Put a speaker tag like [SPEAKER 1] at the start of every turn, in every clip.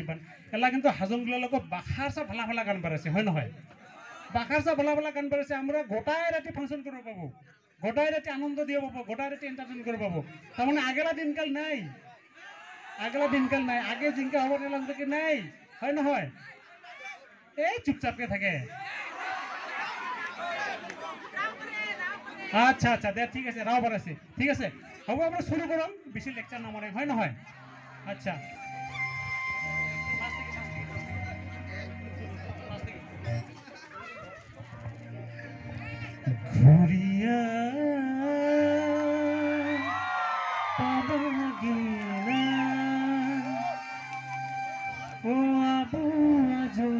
[SPEAKER 1] ইমান এলা কিন্তু হাজংগুলোক বাখারসা ভালা ভালা গান বাড়াইছে হয় নহয় বাখারসা ভালা ভালা গান বাড়াইছে আমরা গোটাই রাতে ফাংশন করব পাবো গোটাই রাতে আনন্দ দিয়ে পাবো গোটাই রাতে এন্টারটেইন করে পাবো তার মানে আগেলা দিনকাল নাই আগে জিনকা হবার এলাম থেকে নাই হয় নহয় এই চুপচাপকে থাকে আচ্ছা আচ্ছা দে ঠিক আছে রাও বাড়াইছে ঠিক আছে হ'ব আমরা শুরু করম বেশি লেকচার না মারে হয় নহয় আচ্ছা ঘুরিয়া পাবাগিনা ও আবু আজো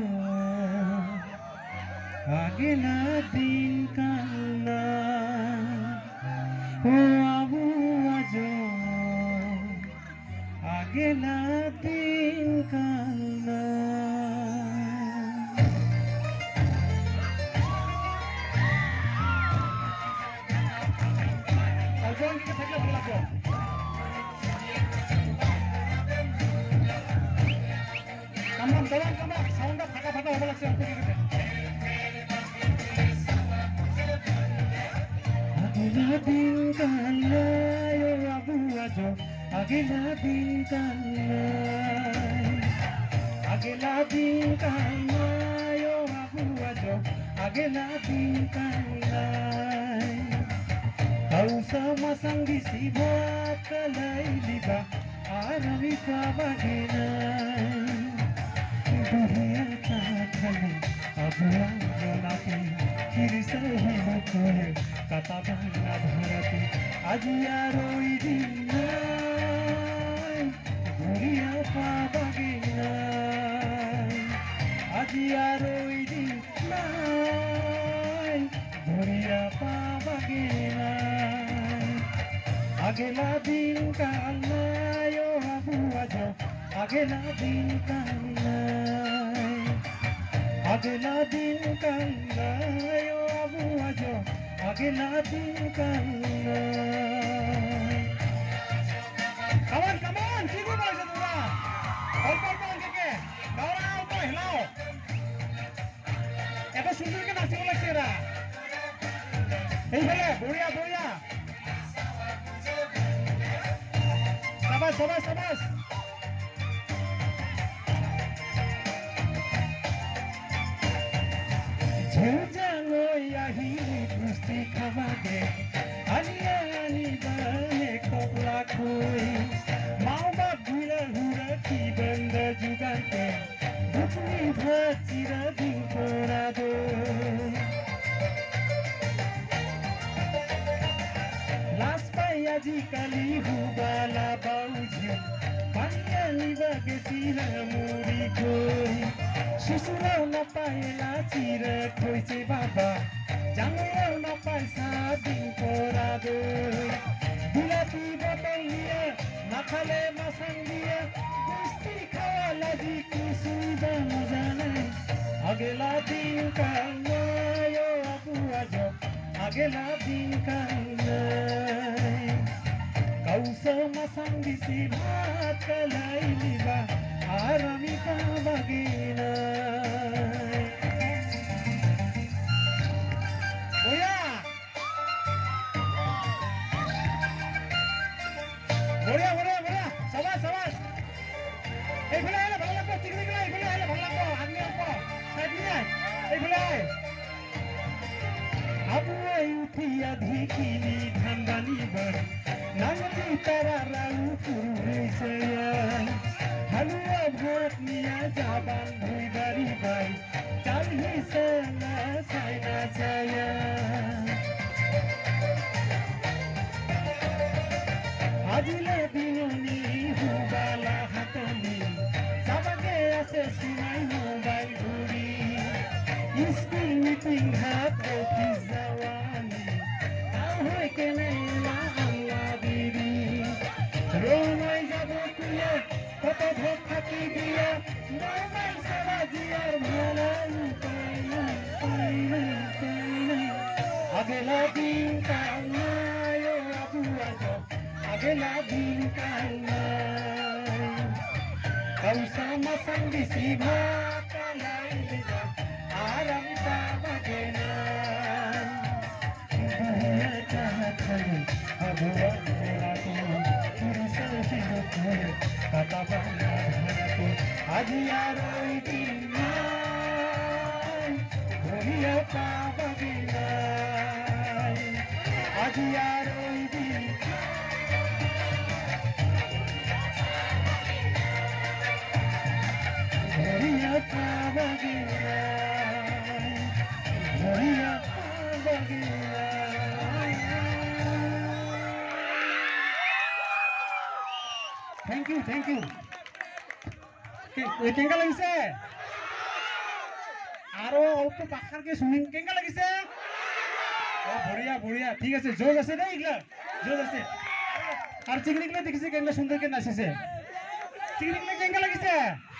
[SPEAKER 1] আগেলা দিন কান্না ও আবু আজো আগেলা দিন কান্না থাকলে ভালো লাগবে কামরাম সাউন্ডটা ফাটা ফাটা হবো লাগছে আগেলা দিন কান্নায় ও আবু আজো আগেলা দিন কান্নায় আগেলা দিন কান্নায় ও আবু আজো আগেলা দিন কান্নায় sama sanggi sibat kalai liba arami pabaginai dunia tathale abuan jonate kirse himokoe kata bana bharati ajiya roi dinai dunia pabaginai ajiya roi dinai dunia pabaginai আগেলা দিন কান্নায় ও আবু আজো আগেলা দিন কান্নায় আগেলা দিন কান্নায় ও আবু আজো আগেলা দিন কান্নায় কামান কি করে বলেছে তোমরা অল্প অল্প অঙ্কে দাঁড়াও তো হেলাও এত সুন্দর কে নাচিব লাগছে এরা এইভাবে বড়িয়া বড়িয়া Sabas. Jujangoi ahi pusti khabage ani bane kopla koi mau ba gura hura ki banda jugante dukni bhachira din kora do las payaji kali hubala bauji pani bage sira muri koi susura na paela chira khoi che baba jangla na paisa din kora do bilati botol liye na khale masang liye kusti khala ji kusi jane agela din ka yo abu ajo agela din ka kausa masang si bhat kalai liba arami ka bagina boya sabas ei bhole hele bhalo lagbo tikni gila ei bhole hele bhalo lagbo agni alpo side niye ei bhole abu ei uthiya dhikini dhandani bar nangti tararau purusaya halua bhat niya jaban bhui bari bai chalhi sana saina saya ajile dinoni hubala hatani sabage ase sunai mobile dhuri school meeting hat office jawani tao hoy kene na Allah didi romai jabo tuye koto bhok thaki dia normal sabajiyar bhalai paina agela din kanayo abu ajo agela din kanay kausa संदिसी भातालाई Lija आराम पाबगेना दुनिया चाहत भगवान मेराको पुरुष हिरो कता बना धरको आज यार दिना दुनिया पाबगेना आज यार Thank you. কেঙ্গা লাগিছে আৰু অল্প পাখাৰকে শুনিম কেঙ্গা লাগিছে বঢ়িয়া বঢ়িয়া ঠিক আছে জোজ আছে দেই ইগলা জোজ আছে আৰু চিকনিকলে দেখিছে কেঙ্গা সুন্দৰকে নাচিছে চিকনিকলে কেঙ্গা লাগিছে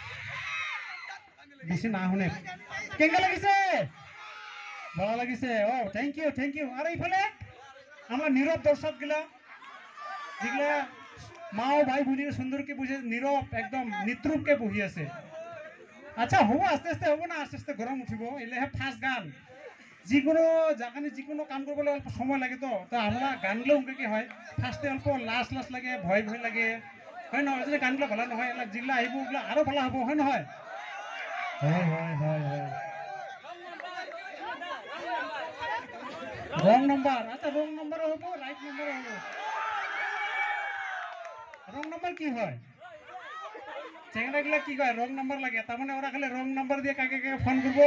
[SPEAKER 1] বেশি না শুনে কেঙ্গা লাগিছে ভালো লাগিছে ও থ্যাংক ইউ আর এইফালে আমার নীরব দর্শক গিলা যেগুলা মাও ভাই বুঝিয়ে সুন্দরকে বুঝে নীরব একদম নিদ্রুপকে বহি আছে আচ্ছা হবো আস্তে আস্তে হবো না আস্তে আস্তে গরম উঠিব এলেহে ফার্স্ট গান যিকোনো জাগানে যিকোনো কাম কৰিবলৈ অল্প সময় লাগে তো আমরা গান গিলা কি হয় ফার্স্টে অল্প লাজ লাগে ভয় লাগে হয় নহয় যদি গানগুলো ভালো নহয় যেগুলা আহিব ওগুলা আরো ভালো হব হয় নহয় রং নম্বর আচ্ছা রং নম্বর হবো রাইট নম্বর হবো রং নম্বর কি হয় চেংড়া গিলা কি কয় রং নম্বর লাগে তার মানে ওরা খালি রং নম্বর দিয়ে কাকে কাকে ফোন করবো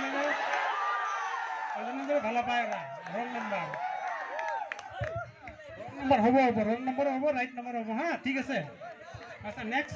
[SPEAKER 1] ভালো পায় ওরা রং নম্বর হবো রং নম্বর হবো রাইট নম্বর হবো হ্যাঁ ঠিক আছে আচ্ছা নেক্সট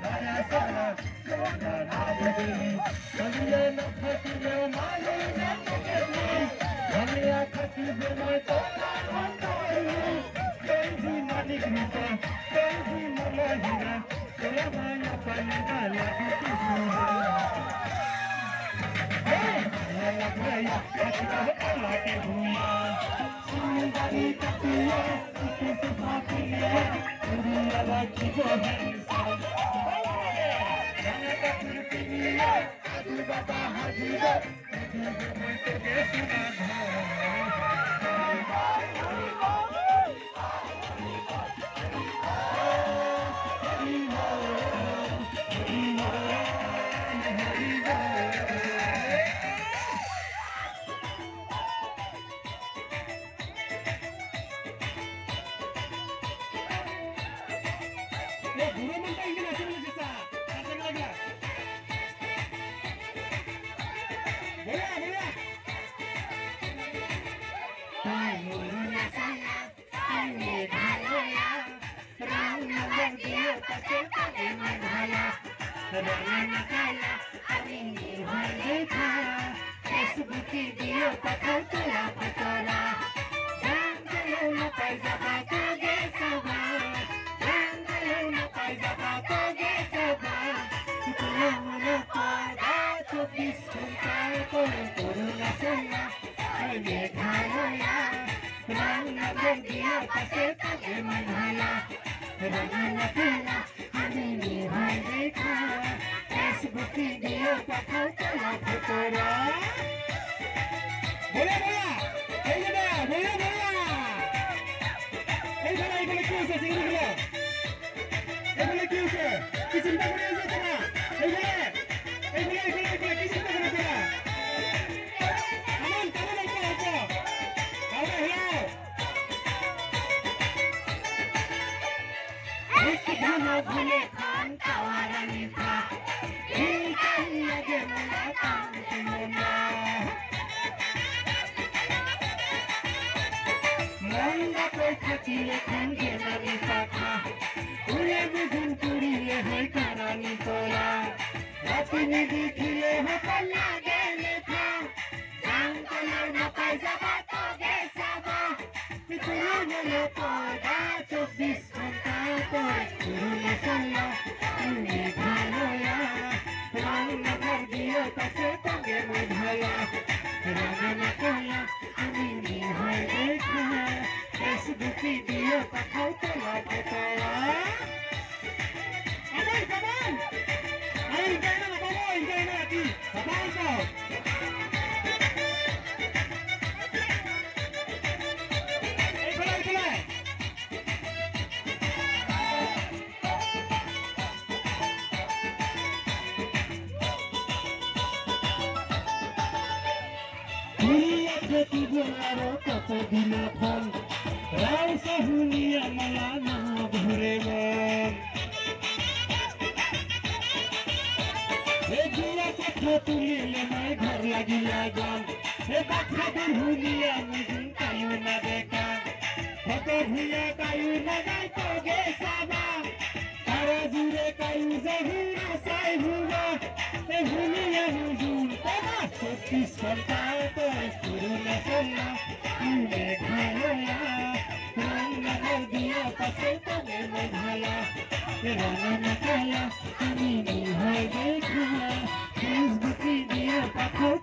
[SPEAKER 2] Thank you.
[SPEAKER 1] মই তোলার মতোই বেঞ্জি মালিক রূপে বেঞ্জি মলহিরা তোলা মায়া পান্ডা লাগি সুন্দর লাগয়া হাসিটা লাগে ভুইয়া সুন্দরী কাটিয়া কিছু ভাবিলে পুরিয়া রাখি বহিসা গানা কাটির পিনিয়া আদু বাবা হাজিরা মই তোকে শোনা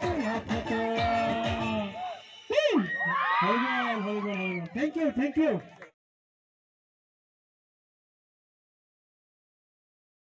[SPEAKER 1] Thank you.